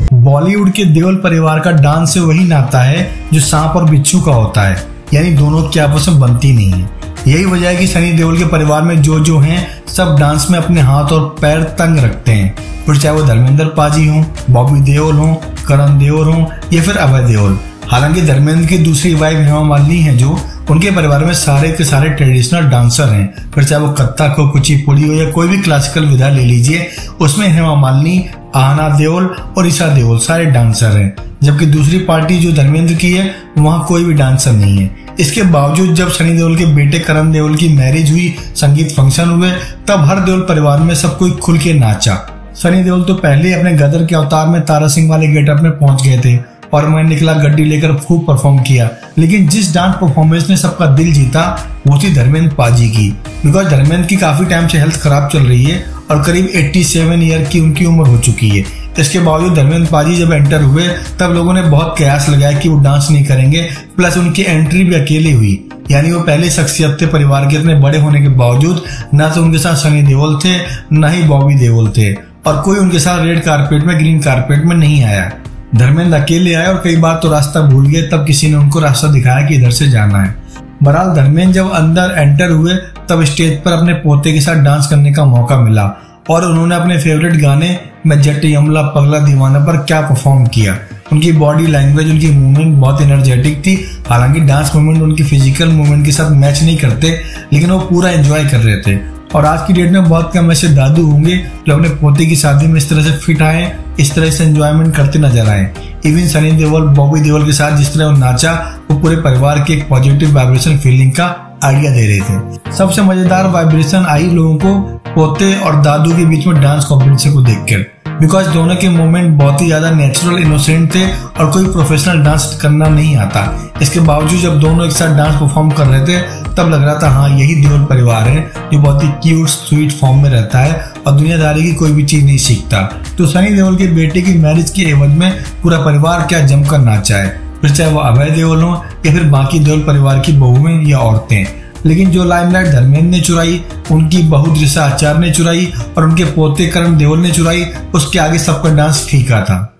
बॉलीवुड के देओल परिवार का डांस से वही नाता है जो सांप और बिच्छू का होता है, यानी दोनों की आपस में बनती नहीं है। यही वजह है कि सनी देओल के परिवार में जो हैं सब डांस में अपने हाथ और पैर तंग रखते हैं, फिर चाहे वो धर्मेंद्र पाजी हों, बॉबी देओल हों, करण देओल हों या फिर अभय देओल। हालांकि धर्मेंद्र की दूसरी वाइफ हेमा मालिनी है जो उनके परिवार में सारे के सारे ट्रेडिशनल डांसर हैं, फिर चाहे वो कथक हो, कुचिपुड़ी हो या कोई भी क्लासिकल विधा ले लीजिए, उसमें हेमा मालिनी, आहना देओल और ईशा देओल सारे डांसर हैं। जबकि दूसरी पार्टी जो धर्मेंद्र की है वहाँ कोई भी डांसर नहीं है। इसके बावजूद जब सनी देओल के बेटे करण देओल की मैरिज हुई, संगीत फंक्शन हुए, तब हर देओल परिवार में सब कोई खुल के नाचा। सनी देओल तो पहले अपने गदर के अवतार में तारा सिंह वाले गेटअप में पहुंच गए थे और मैं निकला गड्डी लेकर खूब परफॉर्म किया, लेकिन जिस डांस परफॉर्मेंस ने सबका दिल जीता वो थी धर्मेंद्र पाजी की। बिकॉज धर्मेंद्र की काफी टाइम से हेल्थ खराब चल रही है और करीब 87 ईयर की उनकी उम्र हो चुकी है। इसके बावजूद धर्मेंद्र पाजी जब एंटर हुए तब लोगों ने बहुत कयास लगाया कि वो डांस नहीं करेंगे, प्लस उनकी एंट्री भी अकेले हुई, यानी वो पहले शख्सियत थे परिवार के। इतने बड़े होने के बावजूद न तो उनके साथ सनी देओल थे न ही बॉबी देओल थे और कोई उनके साथ रेड कारपेट में, ग्रीन कारपेट में नहीं आया। धर्मेंद्र अकेले आए और कई बार तो रास्ता भूल गए, तब किसी ने उनको रास्ता दिखाया कि इधर से जाना है। बहरहाल धर्मेंद्र जब अंदर एंटर हुए तब स्टेज पर अपने पोते के साथ डांस करने का मौका मिला और उन्होंने अपने फेवरेट गाने मैं जट यमला पगला दीवाना पर क्या परफॉर्म किया। उनकी बॉडी लैंग्वेज, उनकी मूवमेंट बहुत एनर्जेटिक थी। हालांकि डांस मूवमेंट उनकी फिजिकल मूवमेंट के साथ मैच नहीं करते, लेकिन वो पूरा एंजॉय कर रहे थे। और आज की डेट में बहुत कम ऐसे दादू होंगे जो अपने पोते की शादी में इस तरह से फिट आए, इस तरह से एंजॉयमेंट करते नजर आए। इवन सनी देओल बॉबी देओल के साथ जिस तरह वो नाचा, वो पूरे परिवार की एक पॉजिटिव वाइब्रेशन फीलिंग का आइडिया दे रहे थे। सबसे मजेदार वाइब्रेशन आई लोगों को पोते और दादू के बीच में डांस कॉम्पिटिशन को देखकर, बिकॉज दोनों के मूवमेंट बहुत ही ज्यादा नेचुरल, इनोसेंट थे और कोई प्रोफेशनल डांस करना नहीं आता। इसके बावजूद जब दोनों एक साथ डांस परफॉर्म कर रहे थे तब लग रहा था हाँ यही देओल परिवार है जो बहुत ही क्यूट स्वीट फॉर्म में रहता है और दुनियादारी की कोई भी चीज नहीं सीखता। तो सनी देओल के बेटे की मैरिज के एवज में पूरा परिवार क्या जमकर नाचा है, फिर चाहे वो अभय देओल हो या फिर बाकी देओल परिवार की बहुएं या औरतें। लेकिन जो लाइमलाइट धर्मेंद्र ने चुराई, उनकी बहू दृशा आचार्य ने चुराई और उनके पोते करण देओल ने चुराई, उसके आगे सबका डांस फीका था।